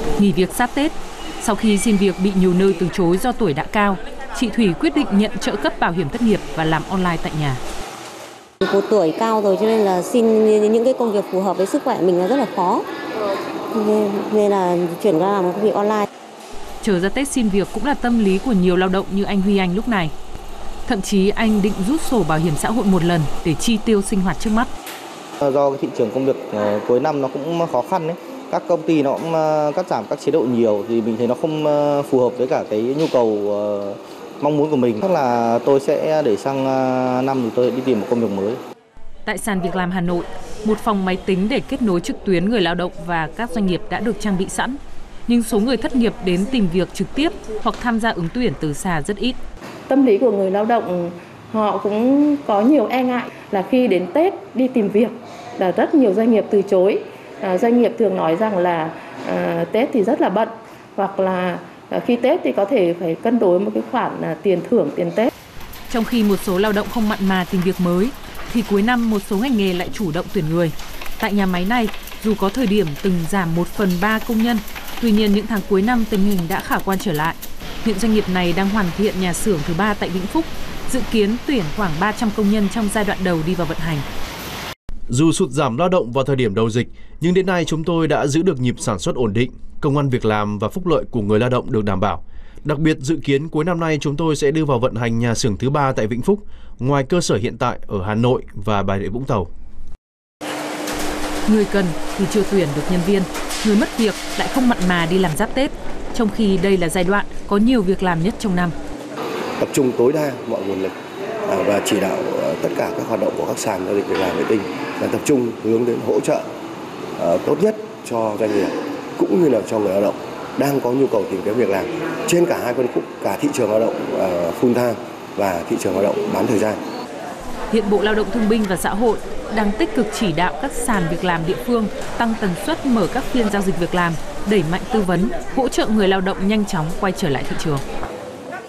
Nghỉ việc sát Tết, sau khi xin việc bị nhiều nơi từ chối do tuổi đã cao, chị Thủy quyết định nhận trợ cấp bảo hiểm thất nghiệp và làm online tại nhà. Cô tuổi cao rồi cho nên là xin những cái công việc phù hợp với sức khỏe mình là rất là khó. Nên là chuyển qua làm công việc online. Chờ ra Tết xin việc cũng là tâm lý của nhiều lao động như anh Huy Anh lúc này. Thậm chí anh định rút sổ bảo hiểm xã hội một lần để chi tiêu sinh hoạt trước mắt. Do cái thị trường công việc cuối năm nó cũng khó khăn đấy. Các công ty nó cũng cắt giảm các chế độ nhiều thì mình thấy nó không phù hợp với cả cái nhu cầu mong muốn của mình. Chắc là tôi sẽ để sang năm thì tôi đi tìm một công việc mới. Tại sàn việc làm Hà Nội, một phòng máy tính để kết nối trực tuyến người lao động và các doanh nghiệp đã được trang bị sẵn. Nhưng số người thất nghiệp đến tìm việc trực tiếp hoặc tham gia ứng tuyển từ xa rất ít. Tâm lý của người lao động họ cũng có nhiều e ngại là khi đến Tết đi tìm việc là rất nhiều doanh nghiệp từ chối. Doanh nghiệp thường nói rằng là Tết thì rất là bận, hoặc là khi Tết thì có thể phải cân đối một cái khoản tiền thưởng tiền Tết. Trong khi một số lao động không mặn mà tìm việc mới, thì cuối năm một số ngành nghề lại chủ động tuyển người. Tại nhà máy này, dù có thời điểm từng giảm 1/3 công nhân, tuy nhiên những tháng cuối năm tình hình đã khả quan trở lại. Hiện doanh nghiệp này đang hoàn thiện nhà xưởng thứ 3 tại Vĩnh Phúc, dự kiến tuyển khoảng 300 công nhân trong giai đoạn đầu đi vào vận hành. Dù sụt giảm lao động vào thời điểm đầu dịch, nhưng đến nay chúng tôi đã giữ được nhịp sản xuất ổn định, công ăn việc làm và phúc lợi của người lao động được đảm bảo. Đặc biệt dự kiến cuối năm nay chúng tôi sẽ đưa vào vận hành nhà xưởng thứ 3 tại Vĩnh Phúc, ngoài cơ sở hiện tại ở Hà Nội và Bà Rịa Vũng Tàu. Người cần thì chưa tuyển được nhân viên, người mất việc lại không mặn mà đi làm giáp Tết, trong khi đây là giai đoạn có nhiều việc làm nhất trong năm. Tập trung tối đa mọi nguồn lực và chỉ đạo tất cả các hoạt động của các sàn giao dịch việc làm vệ tinh là tập trung hướng đến hỗ trợ tốt nhất cho doanh nghiệp cũng như là cho người lao động đang có nhu cầu tìm kiếm việc làm trên cả hai phân khúc, cả thị trường lao động full time và thị trường lao động bán thời gian. Hiện Bộ Lao động Thương binh và Xã hội đang tích cực chỉ đạo các sàn việc làm địa phương tăng tần suất mở các phiên giao dịch việc làm, đẩy mạnh tư vấn, hỗ trợ người lao động nhanh chóng quay trở lại thị trường.